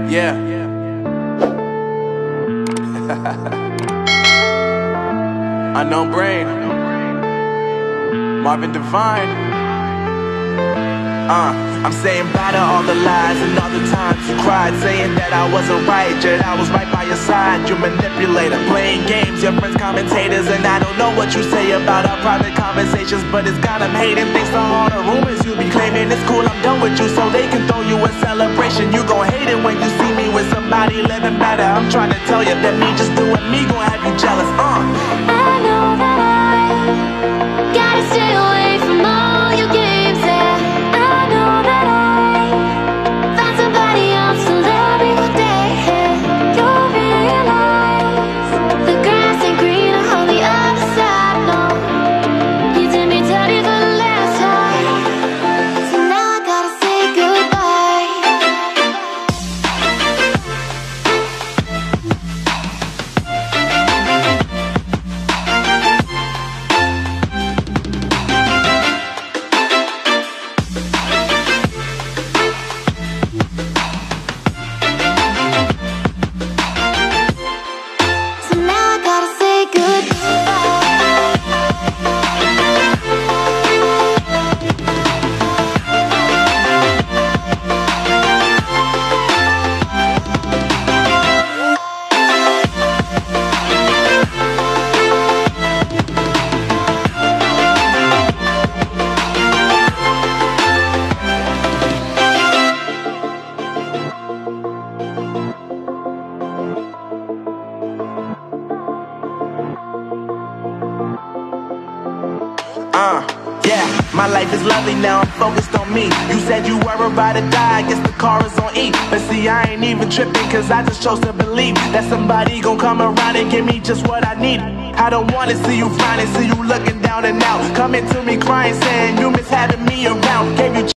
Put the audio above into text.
Yeah. Unknown Brain, Marvin Divine. I'm saying bye to all the lies and all the times you cried, saying that I wasn't right, yet I was right by your side. You manipulator, playing games, your friends commentators, and I don't know what you say about our private conversations, but it's got them hating. Thanks to all the rumors you be claiming. It's cool, I'm done with you, so they can throw you a celebration. You gon' hate it when you see me with somebody living better. I'm trying to tell you that me just doing me gon' have you jealous. I know that I gotta stay away from all your games, yeah. I know that I found somebody else to love me one day, yeah. You'll realize the grass ain't greener on the other side, no. You did me dirty for the last time, so now I gotta say goodbye. So now I gotta say Yeah, my life is lovely now, I'm focused on me. You said you were about to die, I guess the car is on E. But see, I ain't even tripping, cause I just chose to believe that somebody gon' come around and give me just what I need. I don't wanna see you frowning, see you looking down and out, coming to me crying, saying you miss having me around. Gave you